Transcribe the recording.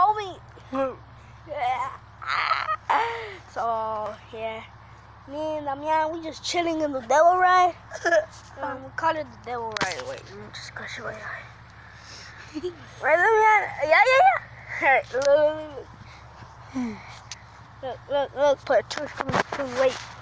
me. So yeah, me and Damian, we just chilling in the devil ride. We call it the devil ride. Wait, let me just go show you. Right, Damian? Yeah. Alright, look. Look, put two weight.